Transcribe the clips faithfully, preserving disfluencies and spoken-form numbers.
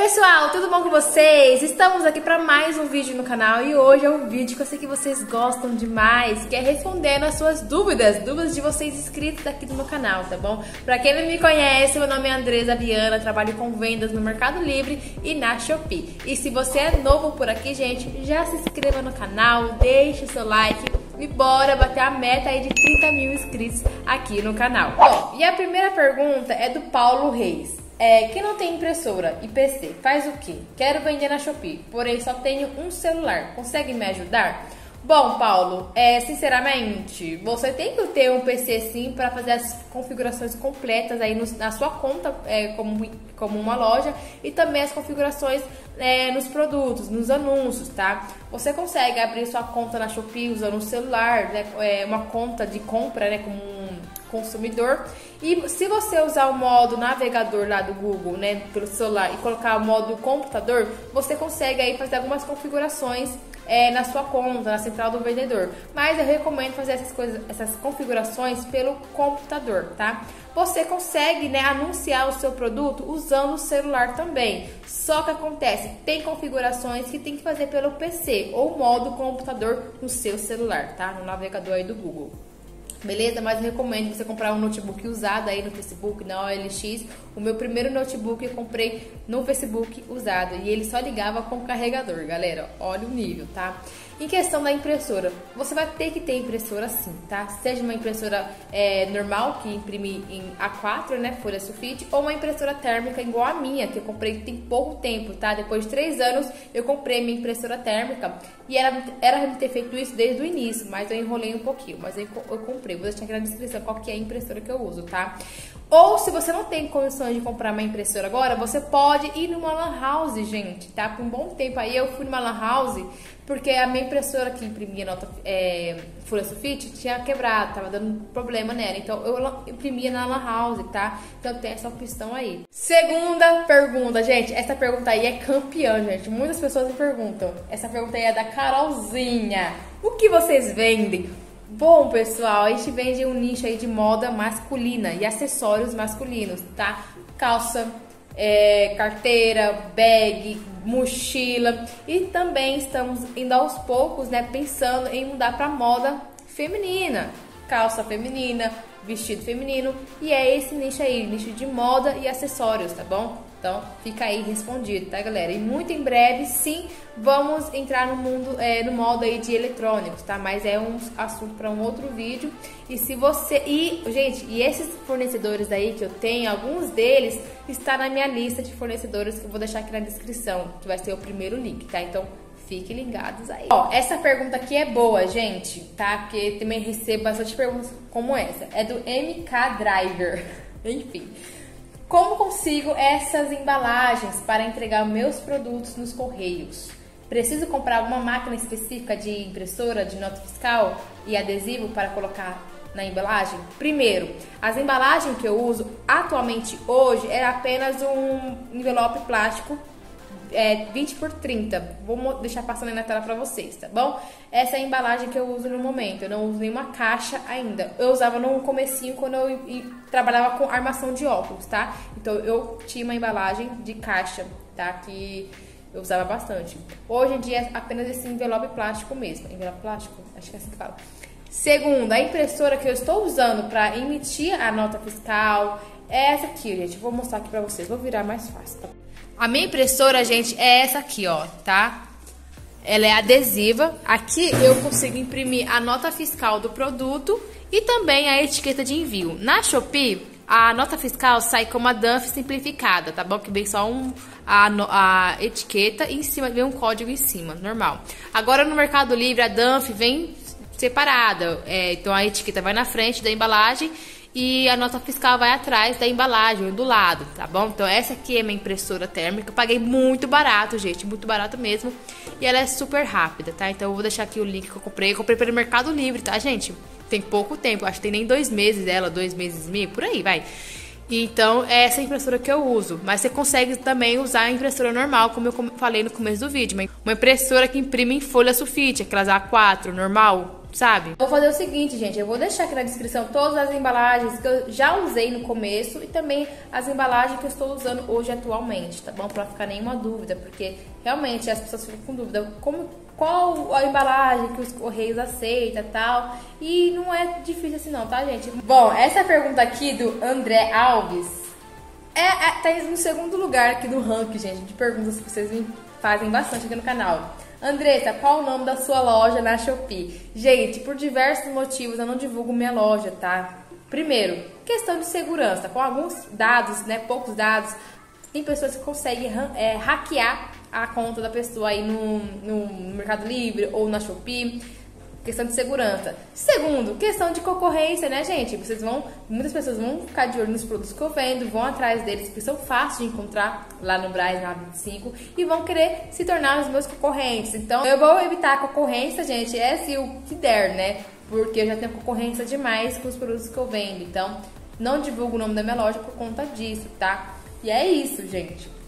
pessoal, tudo bom com vocês? Estamos aqui para mais um vídeo no canal e hoje é um vídeo que eu sei que vocês gostam demais, que é respondendo as suas dúvidas, dúvidas de vocês inscritos aqui no meu canal, tá bom? Para quem não me conhece, meu nome é Andresa Viana, trabalho com vendas no Mercado Livre e na Shopee. E se você é novo por aqui, gente, já se inscreva no canal, deixe o seu like e bora bater a meta aí de trinta mil inscritos aqui no canal. Bom, e a primeira pergunta é do Paulo Reis. É, quem não tem impressora e P C, faz o quê? Quero vender na Shopee, porém só tenho um celular. Consegue me ajudar? Bom, Paulo, é, sinceramente, você tem que ter um P C sim para fazer as configurações completas aí no, na sua conta é, como, como uma loja e também as configurações é, nos produtos, nos anúncios, tá? Você consegue abrir sua conta na Shopee usando um celular, né, é, uma conta de compra, né, como um consumidor. E se você usar o modo navegador lá do Google, né, pelo celular e colocar o modo computador, você consegue aí fazer algumas configurações é, na sua conta, na central do vendedor. Mas eu recomendo fazer essas coisas, essas configurações pelo computador, tá? Você consegue, né, anunciar o seu produto usando o celular também. Só que acontece, tem configurações que tem que fazer pelo P C ou modo computador no seu celular, tá? No navegador aí do Google. Beleza? Mas eu recomendo você comprar um notebook usado aí no Facebook, na O L X. O meu primeiro notebook eu comprei no Facebook usado e ele só ligava com o carregador, galera. Olha o nível, tá? Em questão da impressora, você vai ter que ter impressora sim, tá? Seja uma impressora é, normal, que imprime em A quatro, né, folha sulfite, ou uma impressora térmica igual a minha, que eu comprei tem pouco tempo, tá? Depois de três anos, eu comprei minha impressora térmica e era, era pra ter feito isso desde o início, mas eu enrolei um pouquinho, mas eu, eu comprei. Vou deixar aqui na descrição qual que é a impressora que eu uso, tá? Ou se você não tem condições de comprar uma impressora agora, você pode ir numa lan house, gente, tá? Por um bom tempo aí eu fui numa lan house porque a minha impressora que imprimia nota é, folha sulfite tinha quebrado, tava dando problema nela. Então eu imprimia na lan house, tá? Então tem essa opção aí. Segunda pergunta, gente. Essa pergunta aí é campeã, gente. Muitas pessoas me perguntam. Essa pergunta aí é da Carolzinha. O que vocês vendem? Bom, pessoal, a gente vende um nicho aí de moda masculina e acessórios masculinos, tá? Calça, é, carteira, bag, mochila, e também estamos indo aos poucos, né, pensando em mudar para moda feminina, calça feminina, vestido feminino, e é esse nicho aí, nicho de moda e acessórios, tá bom? Então fica aí respondido, tá, galera? E muito em breve, sim, vamos entrar no mundo, é, no modo aí de eletrônicos, tá? Mas é um assunto para um outro vídeo. E se você... E, gente, e esses fornecedores aí que eu tenho, alguns deles está na minha lista de fornecedores que eu vou deixar aqui na descrição, que vai ser o primeiro link, tá? Então fiquem ligados aí. Ó, essa pergunta aqui é boa, gente, tá? Porque também recebo bastante perguntas como essa. É do M K Driver. Enfim. Como consigo essas embalagens para entregar meus produtos nos correios? Preciso comprar alguma máquina específica de impressora, de nota fiscal e adesivo para colocar na embalagem? Primeiro, as embalagens que eu uso atualmente hoje é apenas um envelope plástico é, vinte por trinta. Vou deixar passando aí na tela para vocês, tá bom? Essa é a embalagem que eu uso no momento. Eu não uso nenhuma caixa ainda. Eu usava no comecinho quando eu, eu trabalhava com armação de óculos, tá? Então eu tinha uma embalagem de caixa, tá? Que eu usava bastante. Hoje em dia é apenas esse envelope plástico mesmo. Envelope plástico? Acho que é assim que fala. Segundo, a impressora que eu estou usando para emitir a nota fiscal é essa aqui, gente. Eu vou mostrar aqui para vocês. Vou virar mais fácil, tá? A minha impressora, gente, é essa aqui, ó, tá? Ela é adesiva. Aqui eu consigo imprimir a nota fiscal do produto e também a etiqueta de envio. Na Shopee, a nota fiscal sai como a D A N F simplificada, tá bom? Que vem só um, a, a etiqueta e em cima vem um código em cima, normal. Agora no Mercado Livre a D A N F vem separada, é, então a etiqueta vai na frente da embalagem e a nota fiscal vai atrás da embalagem, do lado, tá bom? Então essa aqui é minha impressora térmica, eu paguei muito barato, gente, muito barato mesmo, e ela é super rápida, tá? Então eu vou deixar aqui o link que eu comprei, eu comprei pelo Mercado Livre, tá, gente? Tem pouco tempo, acho que tem nem dois meses dela, dois meses e meio, por aí, vai. Então é essa impressora que eu uso, mas você consegue também usar a impressora normal, como eu falei no começo do vídeo, uma impressora que imprime em folha sulfite, aquelas A quatro normal, sabe? Vou fazer o seguinte, gente, eu vou deixar aqui na descrição todas as embalagens que eu já usei no começo e também as embalagens que eu estou usando hoje atualmente, tá bom? Pra não ficar nenhuma dúvida, porque realmente as pessoas ficam com dúvida como, qual a embalagem que os Correios aceitam e tal, e não é difícil assim não, tá, gente? Bom, essa pergunta aqui do André Alves é, é, tá no segundo lugar aqui do ranking, gente, de perguntas que vocês me fazem bastante aqui no canal. Andressa, qual o nome da sua loja na Shopee? Gente, por diversos motivos eu não divulgo minha loja, tá? Primeiro, questão de segurança. Com alguns dados, né, poucos dados, tem pessoas que conseguem é, hackear a conta da pessoa aí no, no Mercado Livre ou na Shopee. Questão de segurança. Segundo, questão de concorrência, né, gente? Vocês vão, muitas pessoas vão ficar de olho nos produtos que eu vendo, vão atrás deles, porque são fáceis de encontrar lá no Brás, na vinte e cinco, e vão querer se tornar os meus concorrentes. Então, eu vou evitar a concorrência, gente, é se o que der, né? Porque eu já tenho concorrência demais com os produtos que eu vendo. Então, não divulgo o nome da minha loja por conta disso, tá? E é isso, gente.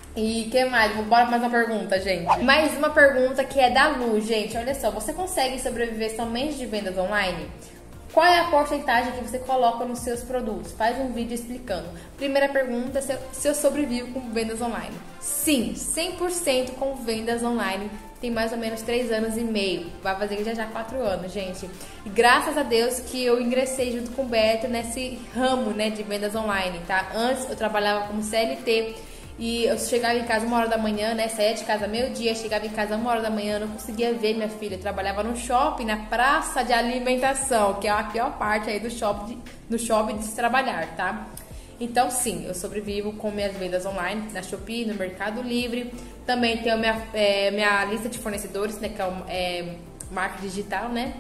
E que mais? Bora mais uma pergunta, gente. Mais uma pergunta que é da Lu, gente. Olha só, você consegue sobreviver somente de vendas online? Qual é a porcentagem que você coloca nos seus produtos? Faz um vídeo explicando. Primeira pergunta, se eu, se eu sobrevivo com vendas online. Sim, cem por cento com vendas online. Tem mais ou menos três anos e meio. Vai fazer já já quatro anos, gente. E graças a Deus que eu ingressei junto com o Beto nesse ramo, né, de vendas online, tá? Antes eu trabalhava como C L T. E eu chegava em casa uma hora da manhã, né? Saía de casa meio-dia, chegava em casa uma hora da manhã, não conseguia ver minha filha. Eu trabalhava no shopping, na praça de alimentação, que é a pior parte aí do shopping, de, do shopping de se trabalhar, tá? Então, sim, eu sobrevivo com minhas vendas online na Shopee, no Mercado Livre. Também tenho minha, é, minha lista de fornecedores, né? Que é, é marca digital, né?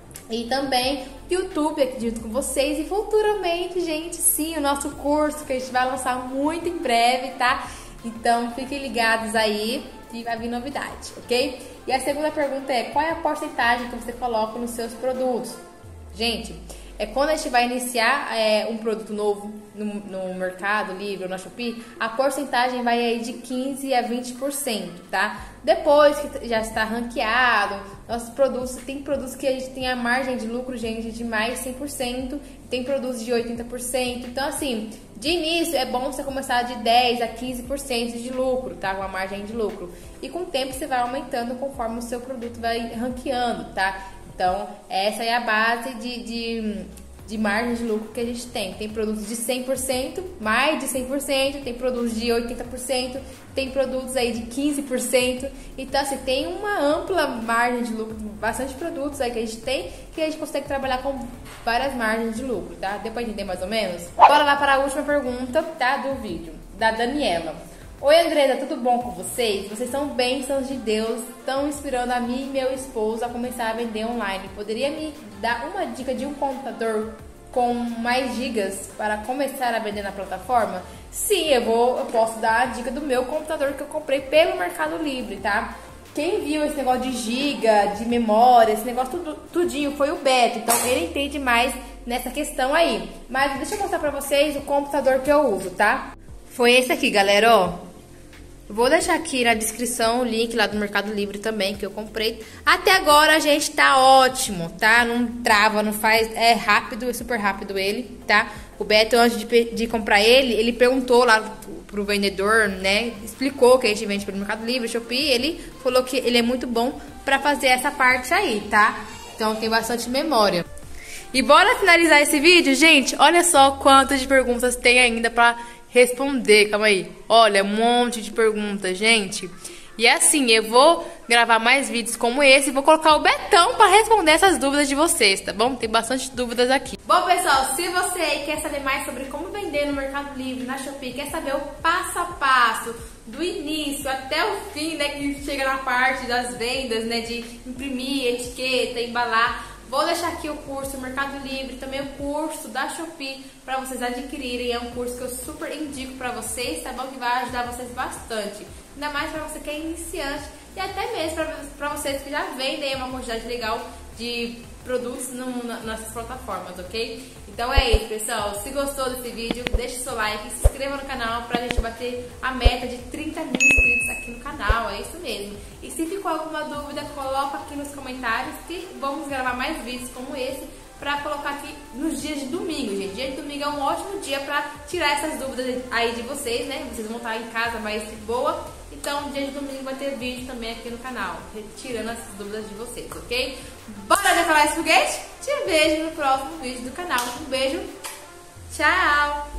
E também YouTube aqui junto com vocês. E futuramente, gente, sim, o nosso curso que a gente vai lançar muito em breve, tá? Então fiquem ligados aí que vai vir novidade, ok? E a segunda pergunta é: qual é a porcentagem que você coloca nos seus produtos? Gente, é quando a gente vai iniciar é, um produto novo no, no Mercado Livre ou na Shopee, a porcentagem vai aí de quinze a vinte por cento, tá? Depois que já está ranqueado, nossos produtos, tem produtos que a gente tem a margem de lucro, gente, de mais cem por cento, tem produtos de oitenta por cento. Então, assim, de início é bom você começar de dez a quinze por cento de lucro, tá? Com a margem de lucro. E com o tempo você vai aumentando conforme o seu produto vai ranqueando, tá? Então, essa é a base de, de, de margem de lucro que a gente tem. Tem produtos de cem por cento, mais de cem por cento, tem produtos de oitenta por cento, tem produtos aí de quinze por cento. Então, assim, tem uma ampla margem de lucro, bastante produtos aí que a gente tem, que a gente consegue trabalhar com várias margens de lucro, tá? Deu pra entender mais ou menos? Bora lá para a última pergunta, tá, do vídeo, da Daniela. Oi, Andressa, tudo bom com vocês? Vocês são bênçãos de Deus, estão inspirando a mim e meu esposo a começar a vender online. Poderia me dar uma dica de um computador com mais gigas para começar a vender na plataforma? Sim, eu, vou, eu posso dar a dica do meu computador que eu comprei pelo Mercado Livre, tá? Quem viu esse negócio de giga, de memória, esse negócio tudo, tudinho foi o Beto, então ele entende mais nessa questão aí. Mas deixa eu mostrar pra vocês o computador que eu uso, tá? Foi esse aqui, galera, ó. Vou deixar aqui na descrição o link lá do Mercado Livre também, que eu comprei. Até agora, gente, tá ótimo, tá? Não trava, não faz... É rápido, é super rápido ele, tá? O Beto, antes de, de comprar ele, ele perguntou lá pro, pro vendedor, né? Explicou que a gente vende pelo Mercado Livre, Shopee. Ele falou que ele é muito bom pra fazer essa parte aí, tá? Então, tem bastante memória. E bora finalizar esse vídeo, gente? Olha só quantas de perguntas tem ainda pra responder, calma aí. Olha, um monte de perguntas, gente. E assim, eu vou gravar mais vídeos como esse e vou colocar o Betão para responder essas dúvidas de vocês, tá bom? Tem bastante dúvidas aqui. Bom, pessoal, se você quer saber mais sobre como vender no Mercado Livre, na Shopee, quer saber o passo a passo, do início até o fim, né, que chega na parte das vendas, né, de imprimir, etiqueta, embalar, vou deixar aqui o curso Mercado Livre, também o curso da Shopee para vocês adquirirem. É um curso que eu super indico para vocês, tá bom? Que vai ajudar vocês bastante. Ainda mais para você que é iniciante e até mesmo para vocês que já vendem uma quantidade legal de produtos no, na, nessas plataformas, ok? Então é isso, pessoal. Se gostou desse vídeo, deixe seu like, se inscreva no canal pra gente bater a meta de trinta mil inscritos aqui aqui no canal, é isso mesmo. E se ficou alguma dúvida, coloca aqui nos comentários que vamos gravar mais vídeos como esse pra colocar aqui nos dias de domingo, gente. Dia de domingo é um ótimo dia pra tirar essas dúvidas aí de vocês, né? Vocês vão estar em casa mais de boa. Então, dia de domingo vai ter vídeo também aqui no canal, retirando essas dúvidas de vocês, ok? Bora decolar esse foguete? Te vejo no próximo vídeo do canal. Um beijo, tchau!